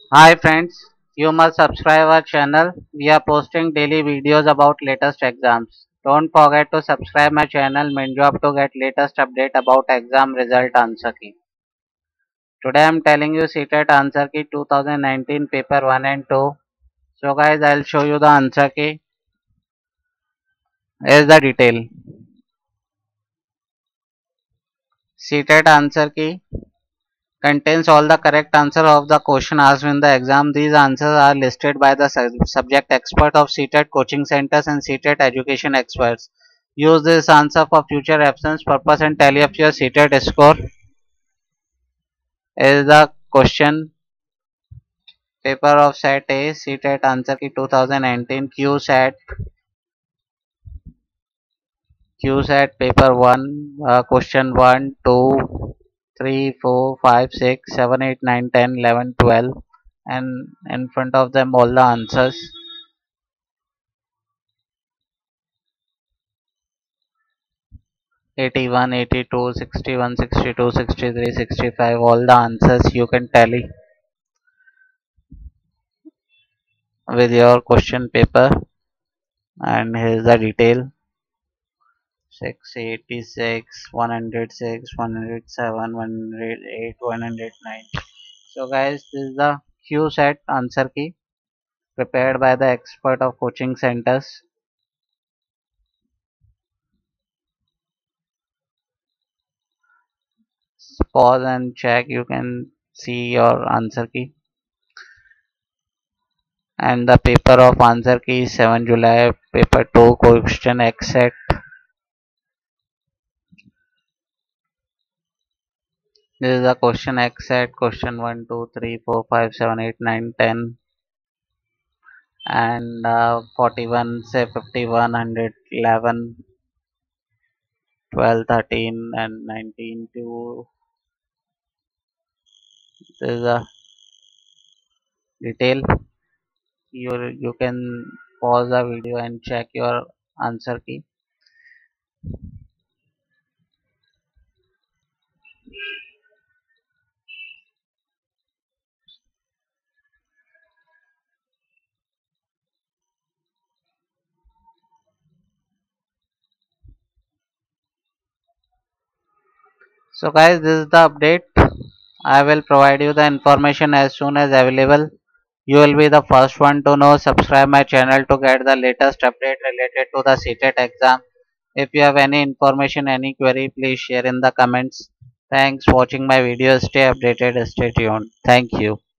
Hi friends, you must subscribe our channel. We are posting daily videos about latest exams. Don't forget to subscribe my channel main job to get latest update about exam result answer key. Today I am telling you CTET answer key 2019 paper 1 and 2. So guys, I'll show you the answer key. Here's the detail. CTET answer key contains all the correct answer of the question asked in the exam. These answers are listed by the subject expert of CTET coaching centers and CTET education experts. Use this answer for future reference purpose and tally of your CTET score. Is the question paper of set A CTET answer key 2019 QSAT paper 1 question 1 2 3 4 5 6 7 8 9 10 11 12 and in front of them all the answers 81 82 61 62 63 65 all the answers you can tally with your question paper. And here's the detail: 686 106 107 108 109. So guys, this is the QSAT answer key prepared by the expert of coaching centers. Pause and check, you can see your answer key. And the paper of answer key is 7 July paper 2 question except. This is the question except question 1 2 3 4 5 7 8 9 10 and 41 say 51 111 12 13 and 19 to. This is the detail. You can pause the video and check your answer key. So guys, this is the update. I will provide you the information as soon as available. You will be the first one to know. Subscribe my channel to get the latest update related to the CTET exam. If you have any information, any query, please share in the comments. Thanks for watching my video. Stay updated, stay tuned. Thank you.